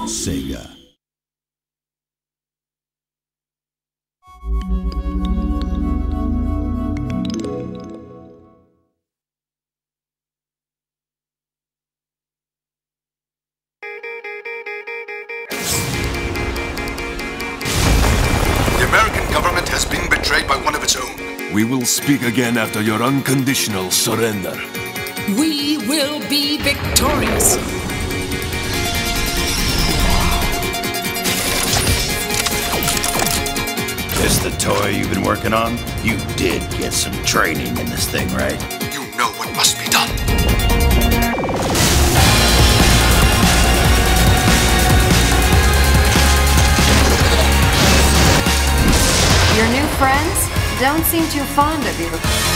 Sega. The American government has been betrayed by one of its own. We will speak again after your unconditional surrender. We will be victorious. This the toy you've been working on? You did get some training in this thing, right? You know what must be done. Your new friends don't seem too fond of you.